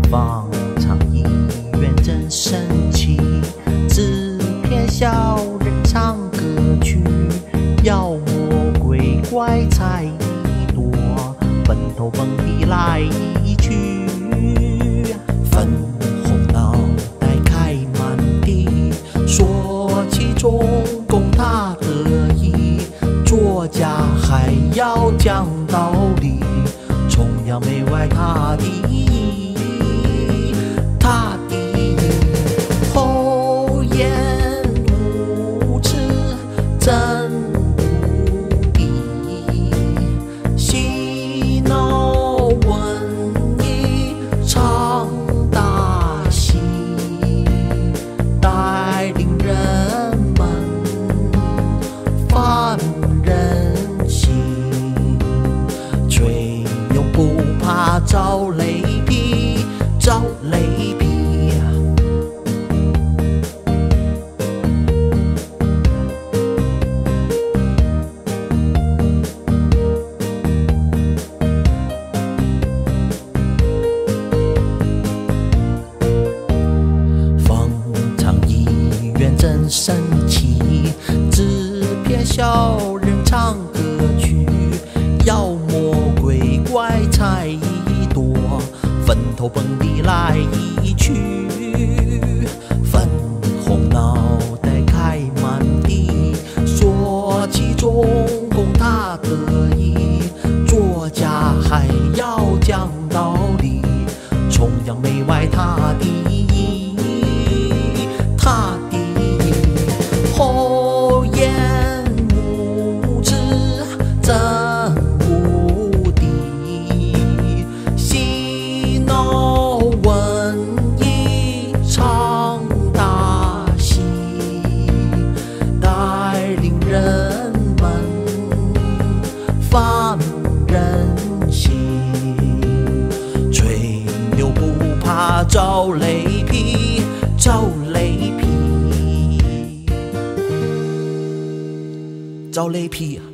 方舱医院真神奇，纸片小人唱歌曲，妖魔鬼怪才一朵，分头蹦迪来一曲。粉红脑袋开满地，说起中共他得意，作家还要讲道理，崇洋媚外他第一，他第一。厚颜无耻真无敌，嬉闹文艺唱大戏，带领人们翻人心，吹牛不怕遭雷劈，遭雷劈。方舱医院真神奇，纸片小人唱歌曲，妖魔鬼怪才一朵，分头蹦迪来一曲。粉红脑袋开满地，说起中共他得意，作家还要讲道理，崇洋媚外他第一，他第一。厚颜无耻真无敌，嬉闹文艺唱大戏，带领人们翻人心，吹牛不怕遭雷劈，遭雷劈，遭雷劈。